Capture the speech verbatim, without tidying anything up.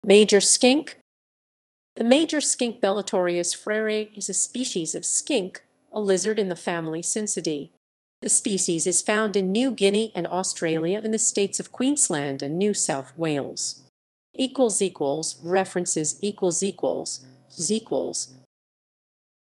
Major skink. The major skink Bellatorias frerei is a species of skink, a lizard in the family Scincidae. The species is found in New Guinea and Australia in the states of Queensland and New South Wales. References equals equals equals